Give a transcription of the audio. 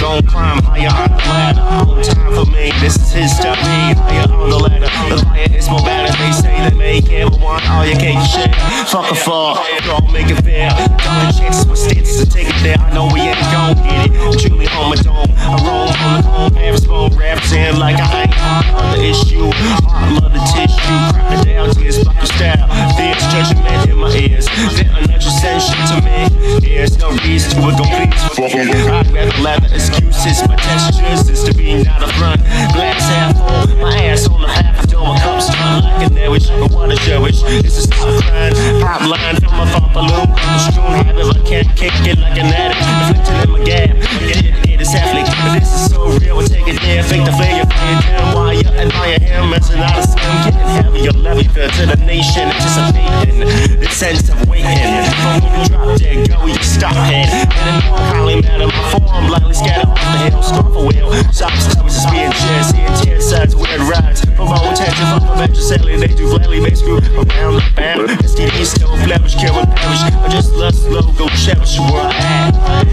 gon' climb higher on the ladder. On time for me, this is history. Higher on the ladder, the fire is more better. They say they make everyone all your cake shit. Fuck a fall, don't make it fair. Don't chance with sticks to take it there. I know we ain't gon' get it. Truly on my dome, I roam on the home. Average bone raps in like I ain't on the issue. Heart, love the tissue, crocodile tears, buckle style. Fierce judgment in my ears. They're unadjusted to me. There's no reason to it, go please. I'd rather lather excuses. My textures is to be not a front. Glass half full, my ass on the half. I fill my cups done like a nourish. I wanna cherish. This is stop crying. Pop line from my thought balloon. I'm strewn habit, I can't kick it like an addict. Inflicting in my gap. It is halfly. But this is so real, we'll take it there. Fake the flair, play it down while you admire him. Messing out of skin, getting heavier. Levy fell to the nation, anticipating the sense of waiting. From when you drop dead, go, you stop head. And then highly mad at my form, blindly scattered off the hill. Scoff a wheel, stop services being shared. Seeing tear sides, weird rides. For my attention, fuck the venture selling. They do gladly make screw around the band. STD still flourish, care with perish. I just love slow, go cherish where I at.